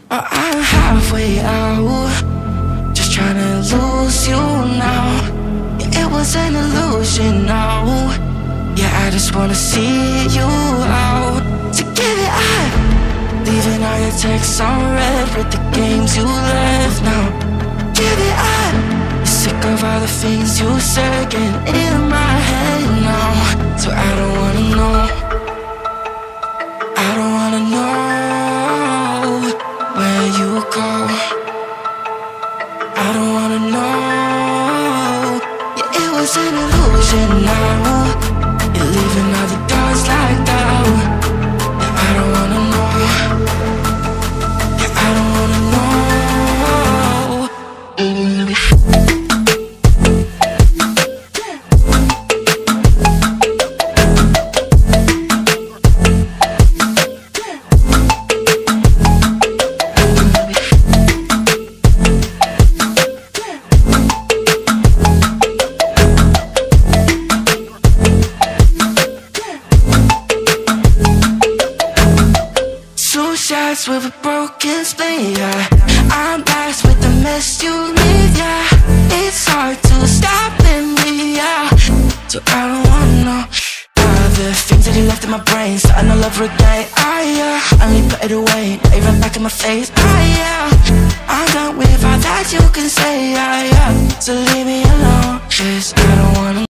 or I'm halfway out, just trying to lose you now. Yeah, it was an illusion now. Yeah, I just wanna see you out. So give it up, leaving all your texts on red with the games you left now. Give it up, you're sick of all the things you said getting in my head now. So I don't wanna know, I don't wanna know where you go. I don't wanna know. Yeah, it was an illusion now. You're leaving all the doors locked out. Yeah, I don't wanna know. Yeah, I don't wanna know. With a broken spleen, yeah. I'm blessed with the mess you leave, yeah. It's hard to stop in me, yeah. So I don't wanna know all the things that you left in my brain, starting all over again. Yeah, I only put it away, now you run back in my face. Yeah, I'm done with all that you can say, yeah. So leave me alone, 'cause I don't wanna